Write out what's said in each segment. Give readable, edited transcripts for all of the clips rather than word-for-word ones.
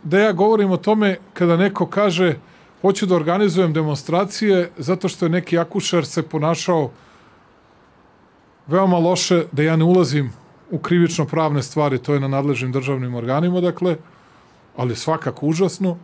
da ja govorim o tome kada neko kaže hoću da organizujem demonstracije zato što je neki akušer se ponašao veoma loše, da ja ne ulazim u krivično pravne stvari, to je na nadležnim državnim organima, dakle, ali svakako užasno.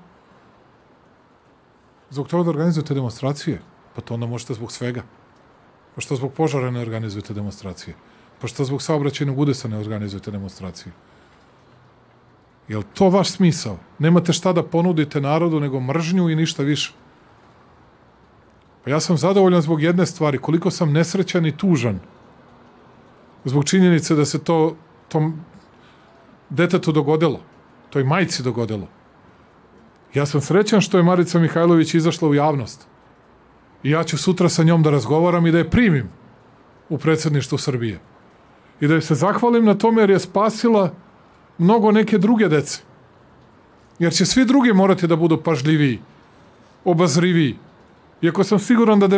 Zbog toga da organizujete demonstracije? Pa to onda možete zbog svega. Pa što zbog požara ne organizujete demonstracije? Pa što zbog saobraćajnog udesa ne organizujete demonstracije? Je li to vaš smisao? Nemate šta da ponudite narodu nego mržnju i ništa više. Pa ja sam zadovoljan zbog jedne stvari, koliko sam nesrećan i tužan zbog činjenice da se to tom detetu dogodilo, toj majci dogodilo. Ja sam srećan što je Marica Mihajlović izašla u javnost. I ja ću sutra sa njom da razgovaram i da je primim u predsjedništvu Srbije. I da joj se zahvalim na tome jer je spasila mnogo neke druge dece. Jer će svi drugi morati da budu pažljiviji, obazriviji. Iako sam siguran da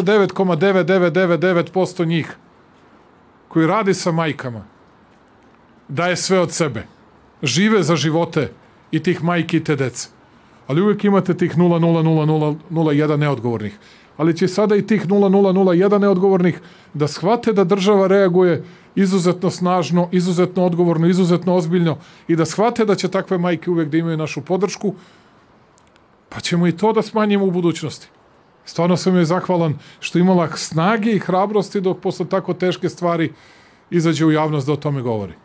99,9999% njih koji radi sa majkama daje sve od sebe. Žive za živote i tih majki i te dece. Ali uvijek imate tih 0,000,01 neodgovornih. Ali će sada i tih 0,001 neodgovornih da shvate da država reaguje izuzetno snažno, izuzetno odgovorno, izuzetno ozbiljno i da shvate da će takve majke uvijek da imaju našu podršku, pa ćemo i to da smanjimo u budućnosti. Stvarno sam joj zahvalan što imala snage i hrabrosti dok posle tako teške stvari izađe u javnost da o tome govori.